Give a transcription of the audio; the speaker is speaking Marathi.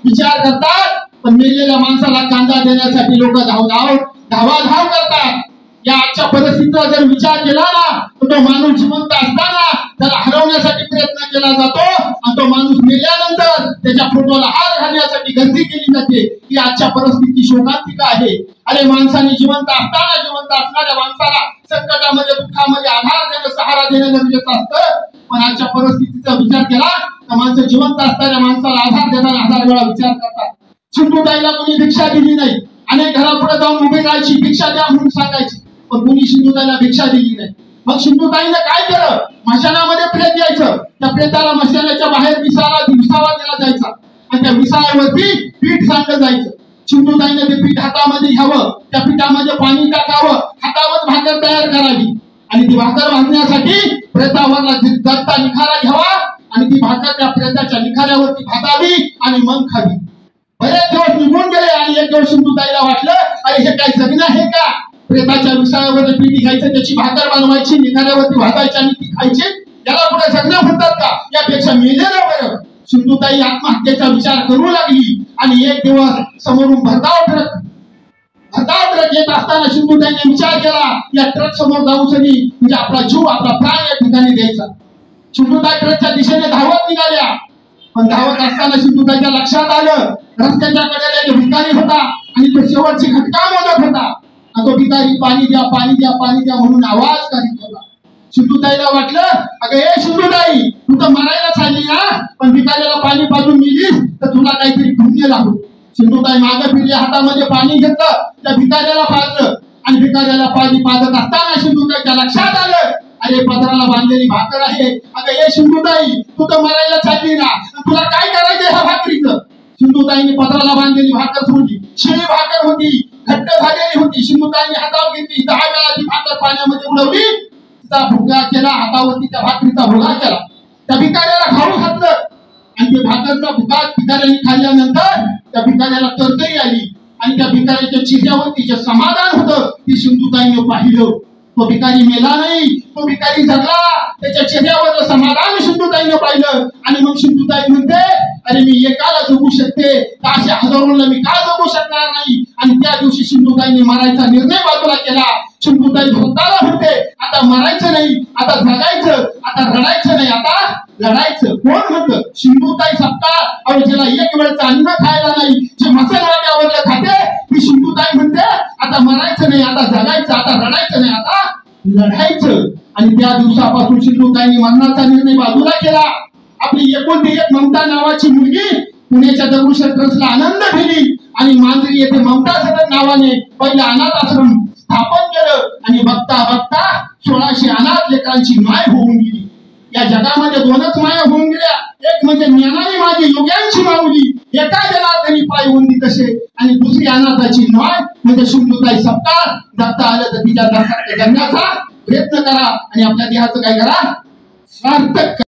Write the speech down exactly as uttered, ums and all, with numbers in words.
विचार करतात, पण मेलेल्या माणसाला कांदा देण्यासाठी लोक धाव धाव धावाधाव करतात। या आजच्या परिस्थितीचा जर विचार केला ना, तर तो माणूस जिवंत असताना त्याला हरवण्यासाठी प्रयत्न केला जातो, आणि तो माणूस मेल्यानंतर त्याच्या फोटोला हार घालण्यासाठी गर्दी केली जाते। ही आजच्या परिस्थिती शोकांतिका आहे। अरे माणसाने जिवंत असताना जिवंत असणाऱ्या माणसाला संकटामध्ये दुःखामध्ये आधार देणं, सहारा देणं गरजेचं असतं। पण आजच्या परिस्थितीचा विचार केला तर माणसं जिवंत असणाऱ्या माणसाला आधार देताना हजार वेळा विचार करतात। सिंधुताईला कोणी भिक्षा दिली नाही, अनेक घरापुढे जाऊन उभे राहायची, भिक्षा द्या म्हणून सांगायची, पण कोणी सिंधुताईला भिक्षा दिली नाही। मग सिंधुताईने काय केलं, मशानामध्ये प्रेत यायचं, त्या प्रेताला मशानाच्या बाहेर विसावा विसावा दिला जायचा, आणि त्या विसाव्यावरती पीठ सांडलं जायचं। सिंधुताईने ते पीठ हातामध्ये घ्यावं, त्या पिठामध्ये पाणी टाकावं, हातावर भाकर तयार करावी, आणि ती भाकर भाजण्यासाठी प्रेतावरला दत्ता निखारा घ्यावा, आणि ती भाकर त्या प्रेताच्या निखाऱ्यावरती भाजावी आणि मग खावी। बरेच दिवस निघून गेले, आणि एक दिवस सिंधुताईला वाटलं, अरे हे काय जगणं आहे का? प्रेताच्या विषयावर पीठ घ्यायचं, त्याची भाकर बनवायची, निखाऱ्यावरती भाजायची आणि ती खायची, याला पुढे जगणं म्हणतात का? यापेक्षा मेलेलं बरं। सिंधुताई आत्महत्येचा विचार करू लागली, आणि एक दिवस समोरून भरधाव ट्रक भरधाव ट्रक येत असताना सिंधुताईने विचार केला, या ट्रक समोर जाऊ सनी म्हणजे आपला जीव आपला प्राण या ठिकाणी द्यायचा। सिंधुताई ट्रकच्या दिशेने धावत निघाल्या, पण धावत असताना सिंधुताईच्या लक्षात आलं, रस्त्याच्या कडेला एक भिकारी होता, आणि तो शेवटची घटका मोदक होता, आणि तो भिकारी पाणी द्या पाणी द्या पाणी द्या म्हणून आवाज करीत होता। सिंधुताईला वाटलं, अगं ए सिंधुताई, तू तर मरायला चालली ना, पण भिकाऱ्याला पाणी पाजून गेलीस तर तुला काहीतरी पुण्य लागू। सिंधुताई मागे फिरली, हातामध्ये पाणी घेतलं, त्या भिकाऱ्याला पाजलं, आणि भिकाऱ्याला पाणी पाजत असताना सिंधुताईच्या लक्षात आलं, अरे पदराला बांधलेली भाकर आहे। अगं ए सिंधुताई, तू तर मरायला चालली ना, तुला काय करायचं ह्या भाकरीचं? सिंधुताईने पदराला बांधलेली भाकर सोडली, शिळी भाकर होती, घट्ट झालेली होती। सिंधुताईने हातावर घेतली, दहा वेळा ती भाकर पाण्यामध्ये उडवली, तिचा भुगा केला, हातावरती त्या भाकरीचा भुगा केला, त्या भिकाऱ्याला खाऊ घातलं, आणि ते भाकरचा भुगा भिकाऱ्याने खाल्ल्यानंतर त्या भिकाऱ्याला तरतरी आली, आणि त्या भिकाऱ्याच्या चेहऱ्यावरती जे समाधान होतं ते सिंधुताईने पाहिलं। तो भिकारी मेला नाही, तो भिकारी जगला, त्याच्या चेहऱ्यावर समाधान सिंधुताईने पाहिलं, आणि मग सिंधुताई म्हणते, अरे मी एकाला जगू शकते, तर अशा हजारोंना मी का जगू शकणार नाही? आणि त्या दिवशी सिंधुताईने मरायचा निर्णय बाजूला केला। सिंधुताई भक्ताला म्हणते, आता मरायचं नाही, आता जगायचं, आता रडायचं नाही, आता लढायचं। कोण म्हणतं? सिंधुताई सत्ता, अहो ज्याला एक वेळचं अन्न खायला नाही, जे मसाल्यावर खाते, ती सिंधुताई म्हणते, आता मरायचं नाही, आता जगायचं, आता रडायचं नाही, आता लढायचं। आणि त्या दिवसापासून सिंधुताईने मरणाचा निर्णय बाजूला केला। आपली एकुलती एक ममता नावाची मुलगी पुण्याच्या दगडूशेठ ट्रस्टला आनंद दिली, आणि मांजरी येथे ममता सदन नावाने पहिले अनाथ आश्रम स्थापन केलं, आणि बघता बघता सोळाशे अनाथ लेकरांची माय होऊन गेली। या जगामध्ये दोनच माया होऊन गेल्या, एक म्हणजे ज्ञानाने माझी योग्यांची माऊली, एका जनार्दनी पाय ओंदी तसे, आणि दुसरी अनाथाची माय म्हणजे सिंधुताई सत्ता। जगता आलं तर तिच्या जगण्याचा प्रयत्न करा, आणि आपल्या देहाचं काय करा, सार्थक करा।